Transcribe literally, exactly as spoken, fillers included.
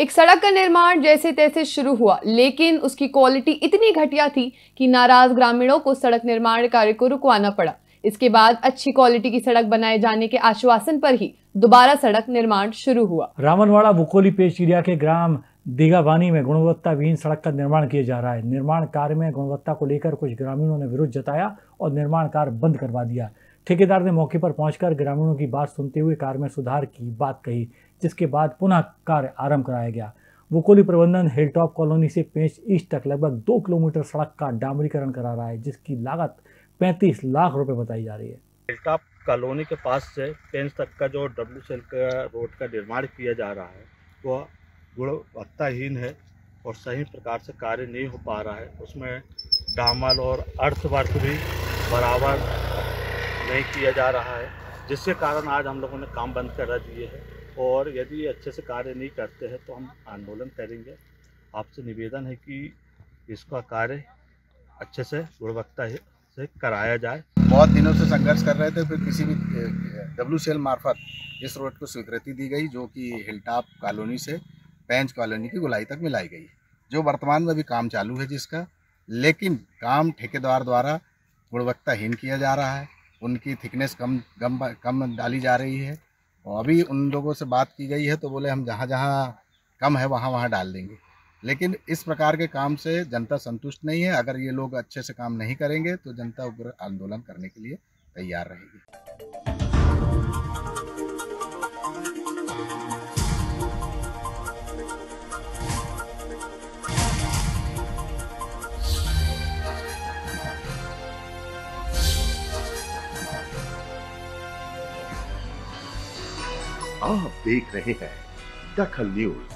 एक सड़क का निर्माण जैसे तैसे शुरू हुआ, लेकिन उसकी क्वालिटी इतनी घटिया थी कि नाराज ग्रामीणों को सड़क निर्माण कार्य को रुकवाना पड़ा। इसके बाद अच्छी क्वालिटी की सड़क बनाए जाने के आश्वासन पर ही दोबारा सड़क निर्माण शुरू हुआ। रामनवाड़ा बुकोली पेश एरिया के ग्राम दीगाबानी में गुणवत्ताविहीन सड़क का निर्माण किया जा रहा है। निर्माण कार्य में गुणवत्ता को लेकर कुछ ग्रामीणों ने विरोध जताया और निर्माण कार्य बंद करवा दिया। ठेकेदार ने मौके पर पहुंचकर ग्रामीणों की बात सुनते हुए कार्य में सुधार की बात कही, जिसके बाद पुनः कार्य आरंभ कराया गया। बुकोली प्रबंधन हिलटॉप कॉलोनी से पेंच ईस्ट तक लगभग दो किलोमीटर सड़क का डामरीकरण करा रहा है, जिसकी लागत पैंतीस लाख रुपए बताई जा रही है। हिलटॉप कॉलोनी के पास से पेंच तक का जो डब्ल्यू सेल का रोड का निर्माण किया जा रहा है वह गुणवत्ताहीन है और सही प्रकार से कार्य नहीं हो पा रहा है। उसमें डामर और अर्थवर्क भी बराबर नहीं किया जा रहा है, जिसके कारण आज हम लोगों ने काम बंद करा दिए हैं और यदि ये अच्छे से कार्य नहीं करते हैं तो हम आंदोलन करेंगे। आपसे निवेदन है कि इसका कार्य अच्छे से गुणवत्ता से कराया जाए। बहुत दिनों से संघर्ष कर रहे थे, फिर किसी भी डब्ल्यू सेल मार्फत इस रोड को स्वीकृति दी गई, जो कि हिलटॉप कॉलोनी से पेंच कॉलोनी की गोलाई तक मिलाई गई, जो वर्तमान में भी काम चालू है जिसका, लेकिन काम ठेकेदार द्वारा गुणवत्ताहीन किया जा रहा है। उनकी थिकनेस कम कम कम डाली जा रही है और अभी उन लोगों से बात की गई है तो बोले हम जहाँ जहाँ कम है वहाँ वहाँ डाल देंगे, लेकिन इस प्रकार के काम से जनता संतुष्ट नहीं है। अगर ये लोग अच्छे से काम नहीं करेंगे तो जनता उग्र आंदोलन करने के लिए तैयार रहेगी। आप देख रहे हैं दखल न्यूज।